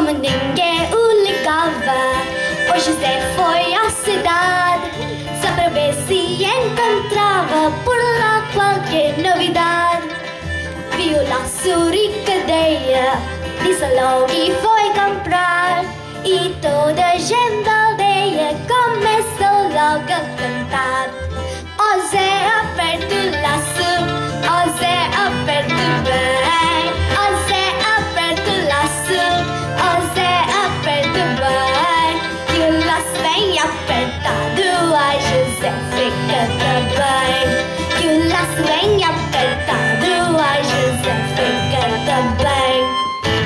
como ninguém o ligava. Hoje José foi à cidade só para ver se encontrava por lá qualquer novidade. Viu lá sua cadeia, disse logo e foi comprar. E toda a gente da aldeia começou logo a cantar. Ó Zé, aperta o laço, ó Zé, aperta bem. Ó Zé, aperta o laço, ó Zé, aperta bem. Que o laço bem apertado, ai José, fica bem. Que o laço bem apertado, ai José, fica bem.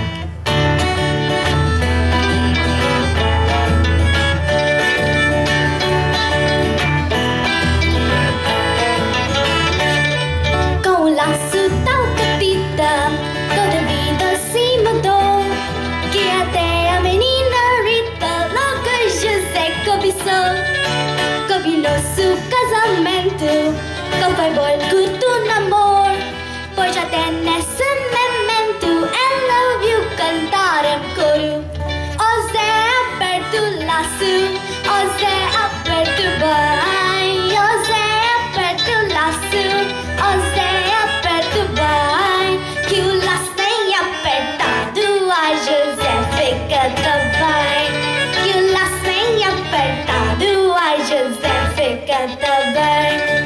Combinou-se o casamento, com fervor curto namoro, pois até nesse momento ela viu cantar em coro. Ó Zé, aperta o laço, ó Zé, aperta bem. Ó Zé, aperta o laço, ó Zé, aperta bem. Que o laço bem apertado, ai José, fica bem. Que o laço bem apertado, ai José, fica bem.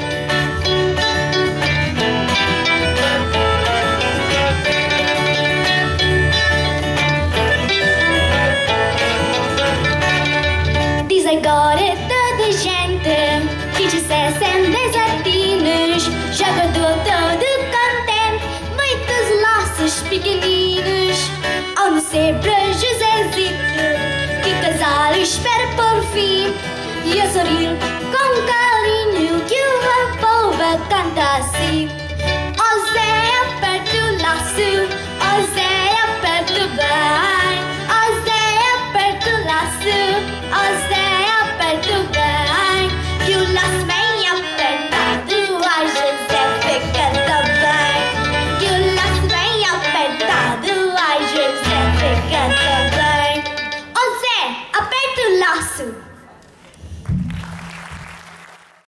Diz agora toda a gente que José sem desatinos já guardou todo contente muitos laços pequeninos. Ao nascer para Josézito, que casal espera por fim, e a sorrir com carinho que o povo canta